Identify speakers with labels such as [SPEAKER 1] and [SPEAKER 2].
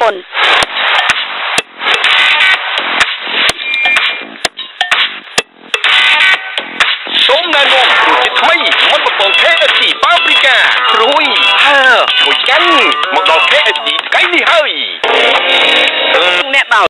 [SPEAKER 1] ពន្ធ
[SPEAKER 2] សូមណែនាំរសជាតិថ្មីមុនបំពង KFC ប៉ាប្រីកាស្រួយហើឈ្ងុយឆ្ងាញ់មកដល់ KFC ថ្ងៃនេះហើយអ្នកដល់